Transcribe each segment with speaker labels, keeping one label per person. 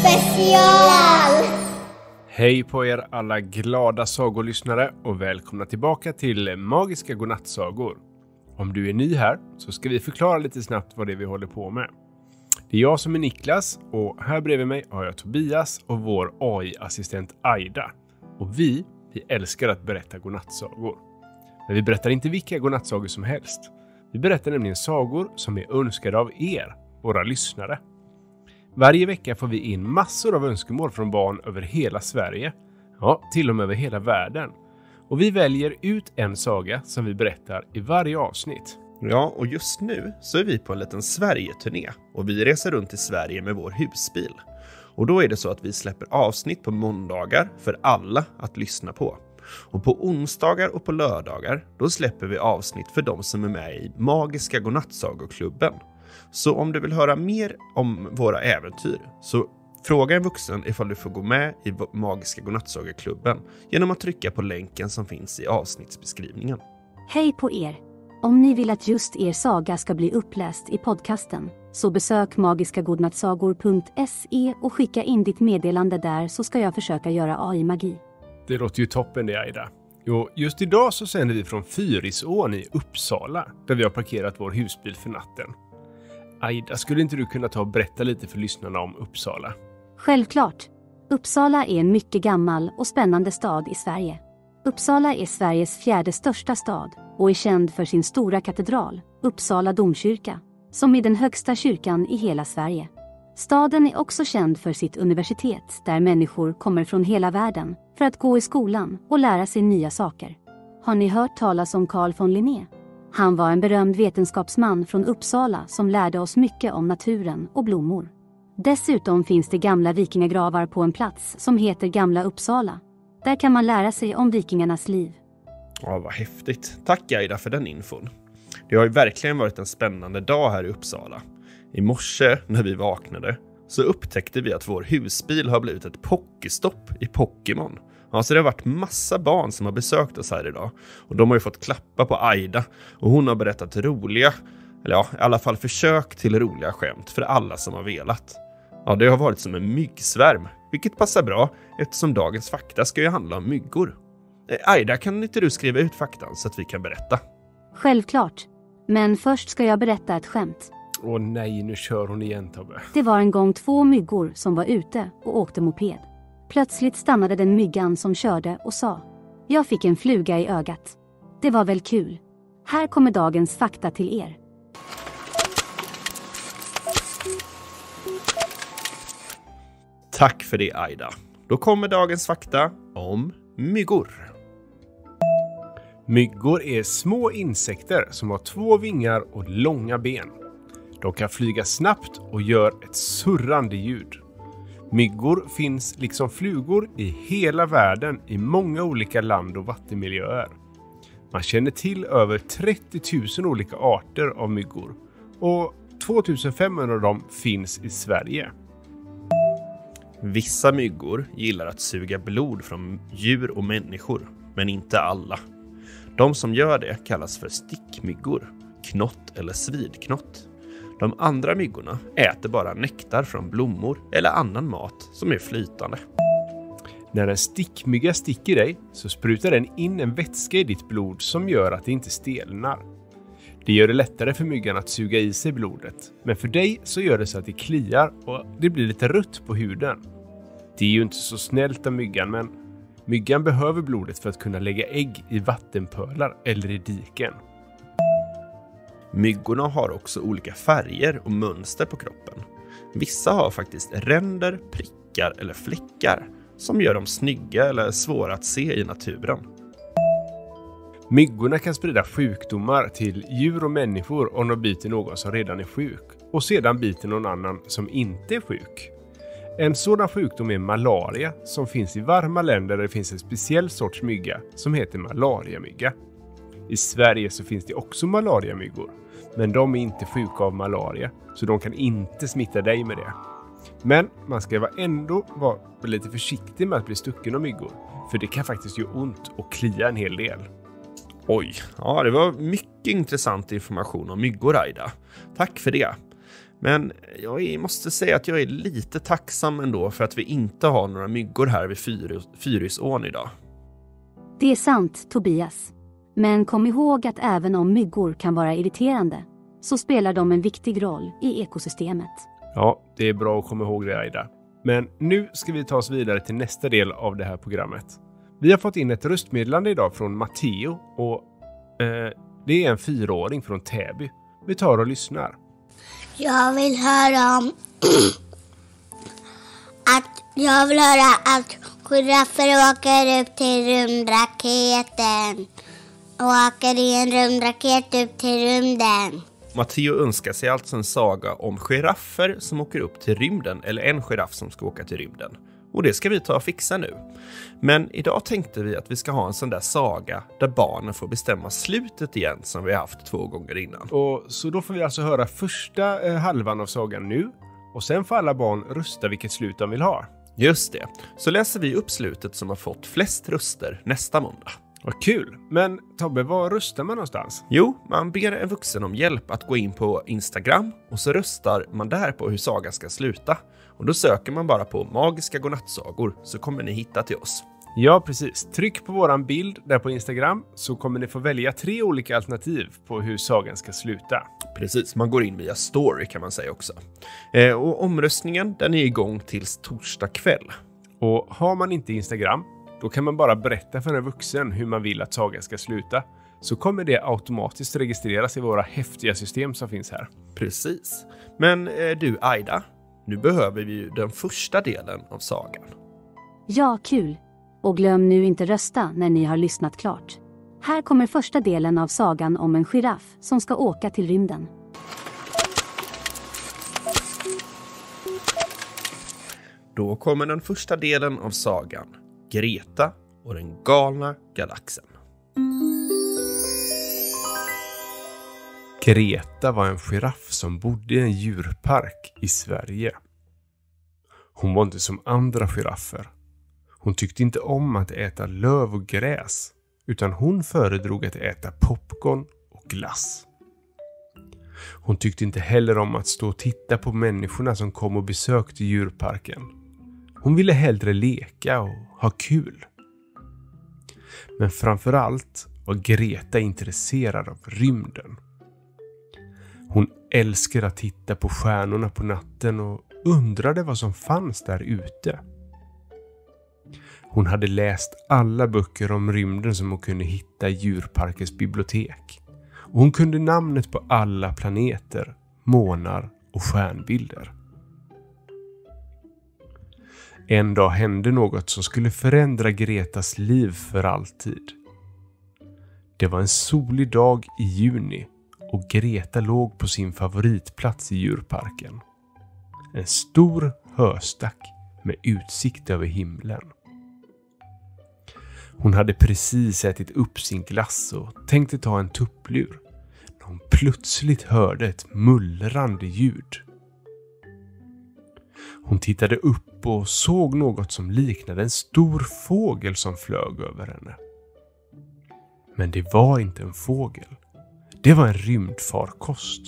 Speaker 1: special!
Speaker 2: Hej på er alla glada sagolyssnare och välkomna tillbaka till Magiska godnattsagor. Om du är ny här så ska vi förklara lite snabbt vad det är vi håller på med. Det är jag som är Niklas och här bredvid mig har jag Tobias och vår AI-assistent Aida. Och vi älskar att berätta godnattsagor. Men vi berättar inte vilka godnattsagor som helst. Vi berättar nämligen sagor som är önskade av er, våra lyssnare. Varje vecka får vi in massor av önskemål från barn över hela Sverige. Ja, till och med över hela världen. Och vi väljer ut en saga som vi berättar i varje avsnitt.
Speaker 3: Ja, och just nu så är vi på en liten Sverige-turné och vi reser runt i Sverige med vår husbil. Och då är det så att vi släpper avsnitt på måndagar för alla att lyssna på. Och på onsdagar och på lördagar då släpper vi avsnitt för de som är med i Magiska godnattsagoklubben. Så om du vill höra mer om våra äventyr så fråga en vuxen ifall du får gå med i Magiska godnattsagoklubben genom att trycka på länken som finns i avsnittsbeskrivningen.
Speaker 4: Hej på er! Om ni vill att just er saga ska bli uppläst i podcasten så besök magiskagodnattsagor.se och skicka in ditt meddelande där så ska jag försöka göra AI-magi.
Speaker 2: Det låter ju toppen det, Aida. Jo, just idag så sänder vi från Fyrisån i Uppsala där vi har parkerat vår husbil för natten. Aida, skulle inte du kunna ta och berätta lite för lyssnarna om Uppsala?
Speaker 4: Självklart. Uppsala är en mycket gammal och spännande stad i Sverige. Uppsala är Sveriges 4:e största stad och är känd för sin stora katedral, Uppsala domkyrka, som är den högsta kyrkan i hela Sverige. Staden är också känd för sitt universitet där människor kommer från hela världen för att gå i skolan och lära sig nya saker. Har ni hört talas om Carl von Linné? Han var en berömd vetenskapsman från Uppsala som lärde oss mycket om naturen och blommor. Dessutom finns det gamla vikingagravar på en plats som heter Gamla Uppsala. Där kan man lära sig om vikingarnas liv.
Speaker 3: Ja, vad häftigt. Tack Aida för den infon. Det har ju verkligen varit en spännande dag här i Uppsala. I morse när vi vaknade så upptäckte vi att vår husbil har blivit ett pokestopp i Pokémon. Ja, så det har varit massa barn som har besökt oss här idag. Och de har ju fått klappa på Aida. Och hon har berättat roliga, eller ja, i alla fall försök till roliga skämt för alla som har velat. Ja, det har varit som en myggsvärm. Vilket passar bra eftersom dagens fakta ska ju handla om myggor. Aida, kan inte du skriva ut faktan så att vi kan berätta?
Speaker 4: Självklart. Men först ska jag berätta ett skämt.
Speaker 2: Åh nej, nu kör hon igen, Tobbe.
Speaker 4: Det var en gång 2 myggor som var ute och åkte moped. Plötsligt stannade den myggan som körde och sa: jag fick en fluga i ögat. Det var väl kul. Här kommer dagens fakta till er.
Speaker 3: Tack för det, Aida. Då kommer dagens fakta om myggor.
Speaker 2: Myggor är små insekter som har 2 vingar och långa ben. De kan flyga snabbt och gör ett surrande ljud. Myggor finns liksom flugor i hela världen i många olika land- och vattenmiljöer. Man känner till över 30 000 olika arter av myggor och 2500 av dem finns i Sverige.
Speaker 3: Vissa myggor gillar att suga blod från djur och människor, men inte alla. De som gör det kallas för stickmyggor, knott eller svidknott. De andra myggorna äter bara nektar från blommor eller annan mat som är flytande.
Speaker 2: När en stickmygga sticker dig så sprutar den in en vätska i ditt blod som gör att det inte stelnar. Det gör det lättare för myggan att suga i sig blodet, men för dig så gör det så att det kliar och det blir lite rött på huden. Det är ju inte så snällt av myggan, men myggan behöver blodet för att kunna lägga ägg i vattenpölar eller i diken.
Speaker 3: Myggorna har också olika färger och mönster på kroppen. Vissa har faktiskt ränder, prickar eller fläckar som gör dem snygga eller svåra att se i naturen.
Speaker 2: Myggorna kan sprida sjukdomar till djur och människor om de biter någon som redan är sjuk och sedan biter någon annan som inte är sjuk. En sådan sjukdom är malaria som finns i varma länder där det finns en speciell sorts mygga som heter malariamygga. I Sverige så finns det också malariamyggor, men de är inte sjuka av malaria så de kan inte smitta dig med det. Men man ska ändå vara lite försiktig med att bli stucken av myggor, för det kan faktiskt göra ont och klia en hel del.
Speaker 3: Oj, ja det var mycket intressant information om myggor, Aida. Tack för det. Men jag måste säga att jag är lite tacksam ändå för att vi inte har några myggor här vid Fyrisån idag.
Speaker 4: Det är sant, Tobias. Men kom ihåg att även om myggor kan vara irriterande så spelar de en viktig roll i ekosystemet.
Speaker 2: Ja, det är bra att komma ihåg det, Aida. Men nu ska vi ta oss vidare till nästa del av det här programmet. Vi har fått in ett röstmeddelande idag från Matteo och det är en 4-åring från Täby. Vi tar och lyssnar.
Speaker 1: Jag vill höra om att giraffer åker upp till rymdraketen och åker i en rymdraket upp till rymden.
Speaker 3: Matteo önskar sig alltså en saga om giraffer som åker upp till rymden eller en giraff som ska åka till rymden. Och det ska vi ta och fixa nu. Men idag tänkte vi att vi ska ha en sån där saga där barnen får bestämma slutet igen som vi har haft 2 gånger innan.
Speaker 2: Och så då får vi alltså höra första halvan av sagan nu och sen får alla barn rösta vilket slut de vill ha.
Speaker 3: Just det. Så läser vi upp slutet som har fått flest röster nästa måndag.
Speaker 2: Vad kul. Men Tobbe, var röstar man någonstans?
Speaker 3: Jo, man ber en vuxen om hjälp att gå in på Instagram och så röstar man där på hur sagan ska sluta. Och då söker man bara på Magiska Godnattsagor så kommer ni hitta till oss.
Speaker 2: Ja, precis. Tryck på våran bild där på Instagram så kommer ni få välja 3 olika alternativ på hur sagan ska sluta.
Speaker 3: Precis, man går in via story kan man säga också. Och omröstningen den är igång tills torsdag kväll.
Speaker 2: Och har man inte Instagram, då kan man bara berätta för en vuxen hur man vill att sagan ska sluta. Så kommer det automatiskt registreras i våra häftiga system som finns här.
Speaker 3: Precis. Men du Aida, nu behöver vi ju den första delen av sagan.
Speaker 4: Ja, kul. Och glöm nu inte rösta när ni har lyssnat klart. Här kommer första delen av sagan om en giraff som ska åka till rymden.
Speaker 3: Då kommer den första delen av sagan. Greta och den galna galaxen.
Speaker 2: Greta var en giraff som bodde i en djurpark i Sverige. Hon var inte som andra giraffer. Hon tyckte inte om att äta löv och gräs, utan hon föredrog att äta popcorn och glass. Hon tyckte inte heller om att stå och titta på människorna som kom och besökte djurparken. Hon ville hellre leka och ha kul. Men framförallt var Greta intresserad av rymden. Hon älskade att titta på stjärnorna på natten och undrade vad som fanns där ute. Hon hade läst alla böcker om rymden som hon kunde hitta i djurparkens bibliotek. Och hon kunde namnet på alla planeter, månar och stjärnbilder. En dag hände något som skulle förändra Gretas liv för alltid. Det var en solig dag i juni och Greta låg på sin favoritplats i djurparken. En stor höstack med utsikt över himlen. Hon hade precis ätit upp sin glass och tänkte ta en tupplur när hon plötsligt hörde ett mullrande ljud. Hon tittade upp och såg något som liknade en stor fågel som flög över henne. Men det var inte en fågel. Det var en rymdfarkost.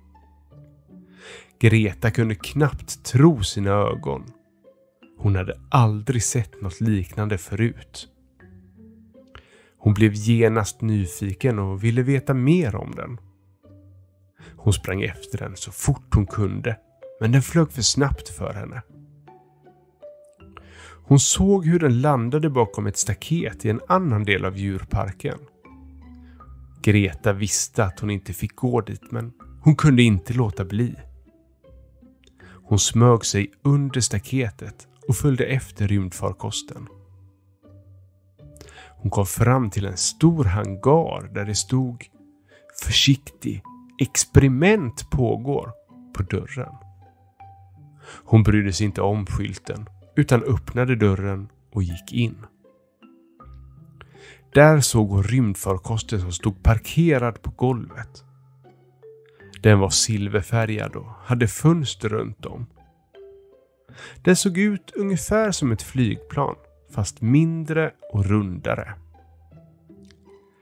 Speaker 2: Greta kunde knappt tro sina ögon. Hon hade aldrig sett något liknande förut. Hon blev genast nyfiken och ville veta mer om den. Hon sprang efter den så fort hon kunde, men den flög för snabbt för henne. Hon såg hur den landade bakom ett staket i en annan del av djurparken. Greta visste att hon inte fick gå dit, men hon kunde inte låta bli. Hon smög sig under staketet och följde efter rymdfarkosten. Hon kom fram till en stor hangar där det stod "Försiktig, experiment pågår" på dörren. Hon brydde sig inte om skylten utan öppnade dörren och gick in. Där såg hon rymdfarkosten som stod parkerad på golvet. Den var silverfärgad och hade fönster runt om. Den såg ut ungefär som ett flygplan, fast mindre och rundare.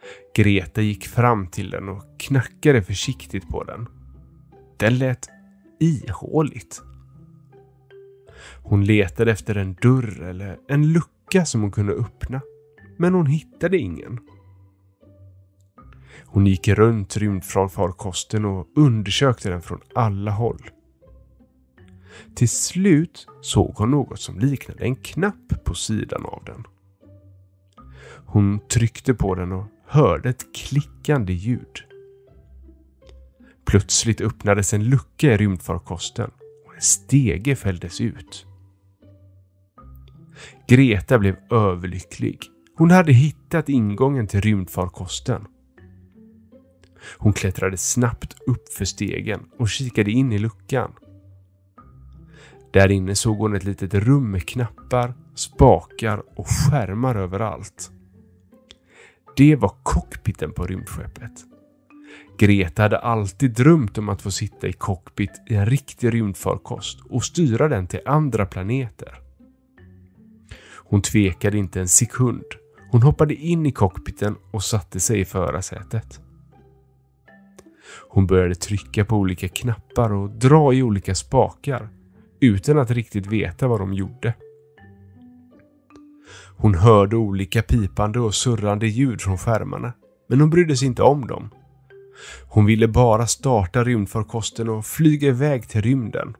Speaker 2: Greta gick fram till den och knackade försiktigt på den. Den lät ihåligt. Hon letade efter en dörr eller en lucka som hon kunde öppna, men hon hittade ingen. Hon gick runt rymdfarkosten och undersökte den från alla håll. Till slut såg hon något som liknade en knapp på sidan av den. Hon tryckte på den och hörde ett klickande ljud. Plötsligt öppnades en lucka i rymdfarkosten och en stege fälldes ut. Greta blev överlycklig. Hon hade hittat ingången till rymdfarkosten. Hon klättrade snabbt upp för stegen och kikade in i luckan. Där inne såg hon ett litet rum med knappar, spakar och skärmar överallt. Det var cockpiten på rymdskeppet. Greta hade alltid drömt om att få sitta i cockpit i en riktig rymdfarkost och styra den till andra planeter. Hon tvekade inte en sekund. Hon hoppade in i cockpiten och satte sig i förarsätet. Hon började trycka på olika knappar och dra i olika spakar utan att riktigt veta vad de gjorde. Hon hörde olika pipande och surrande ljud från skärmarna, men hon brydde sig inte om dem. Hon ville bara starta rymdfarkosten och flyga iväg till rymden.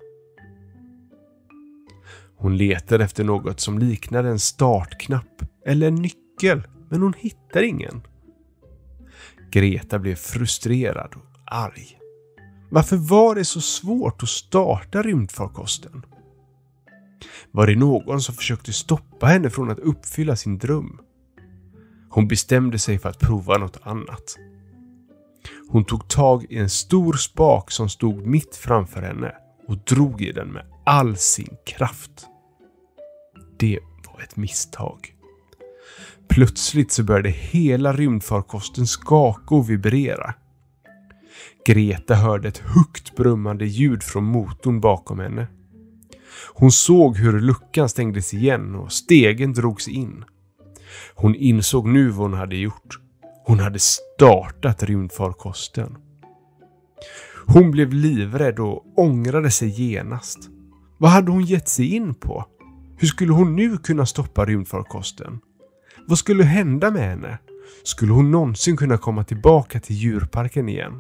Speaker 2: Hon letade efter något som liknade en startknapp eller en nyckel, men hon hittade ingen. Greta blev frustrerad och arg. Varför var det så svårt att starta rymdfarkosten? Var det någon som försökte stoppa henne från att uppfylla sin dröm? Hon bestämde sig för att prova något annat. Hon tog tag i en stor spak som stod mitt framför henne och drog i den med all sin kraft. Det var ett misstag. Plötsligt så började hela rymdfarkosten skaka och vibrera. Greta hörde ett högt brummande ljud från motorn bakom henne. Hon såg hur luckan stängdes igen och stegen drogs in. Hon insåg nu vad hon hade gjort. Hon hade startat rymdfarkosten. Hon blev livrädd och ångrade sig genast. Vad hade hon gett sig in på? Hur skulle hon nu kunna stoppa rymdfarkosten? Vad skulle hända med henne? Skulle hon någonsin kunna komma tillbaka till djurparken igen?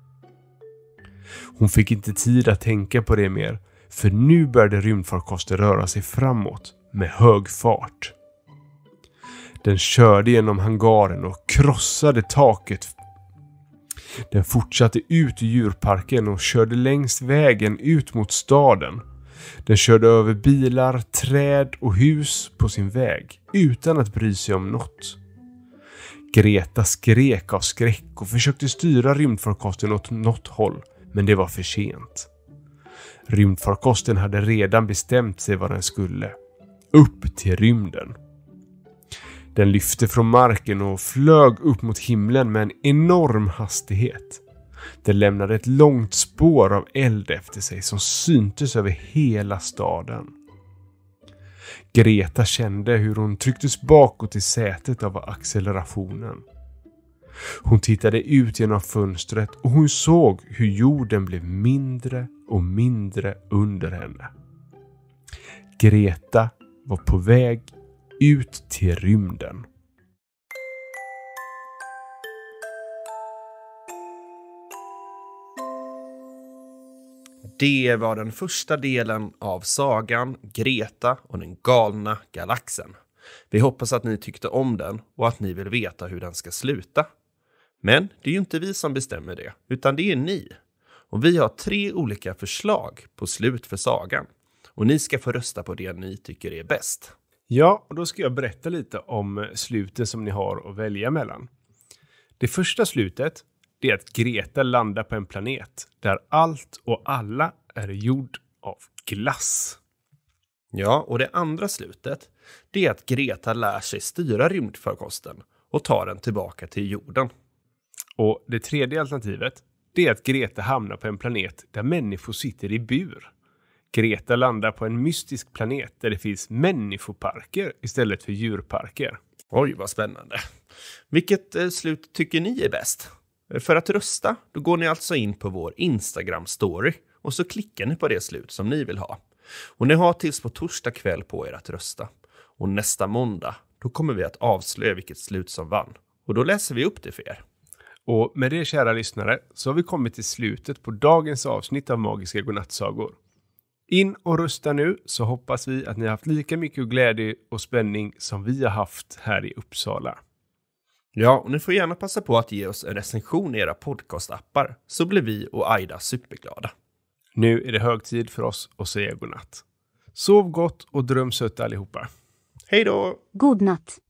Speaker 2: Hon fick inte tid att tänka på det mer, för nu började rymdfarkosten röra sig framåt med hög fart. Den körde genom hangaren och krossade taket. Den fortsatte ut i djurparken och körde längs vägen ut mot staden. Den körde över bilar, träd och hus på sin väg utan att bry sig om något. Greta skrek av skräck och försökte styra rymdfarkosten åt något håll, men det var för sent. Rymdfarkosten hade redan bestämt sig vad den skulle. Upp till rymden. Den lyfte från marken och flög upp mot himlen med en enorm hastighet. Den lämnade ett långt spår av eld efter sig som syntes över hela staden. Greta kände hur hon trycktes bakåt i sätet av accelerationen. Hon tittade ut genom fönstret och hon såg hur jorden blev mindre och mindre under henne. Greta var på väg ut till rymden.
Speaker 3: Det var den första delen av sagan Greta och den galna galaxen. Vi hoppas att ni tyckte om den och att ni vill veta hur den ska sluta. Men det är ju inte vi som bestämmer det, utan det är ni. Och vi har 3 olika förslag på slut för sagan. Och ni ska få rösta på det ni tycker är bäst.
Speaker 2: Ja, och då ska jag berätta lite om sluten som ni har att välja mellan. Det första slutet, det är att Greta landar på en planet där allt och alla är gjord av glass.
Speaker 3: Ja, och det andra slutet, det är att Greta lär sig styra rymdfarkosten och tar den tillbaka till jorden.
Speaker 2: Och det tredje alternativet, det är att Greta hamnar på en planet där människor sitter i bur. Greta landar på en mystisk planet där det finns människoparker istället för djurparker.
Speaker 3: Oj, vad spännande. Vilket slut tycker ni är bäst? För att rösta, då går ni alltså in på vår Instagram-story och så klickar ni på det slut som ni vill ha. Och ni har tills på torsdag kväll på er att rösta. Och nästa måndag, då kommer vi att avslöja vilket slut som vann. Och då läser vi upp det för er.
Speaker 2: Och med det, kära lyssnare, så har vi kommit till slutet på dagens avsnitt av Magiska godnattsagor. In och rösta nu, så hoppas vi att ni har haft lika mycket glädje och spänning som vi har haft här i Uppsala.
Speaker 3: Ja, och ni får gärna passa på att ge oss en recension i era podcastappar, så blir vi och Aida superglada.
Speaker 2: Nu är det hög tid för oss att säga godnatt. Sov gott och dröm sött allihopa.
Speaker 3: Hej då!
Speaker 4: God natt.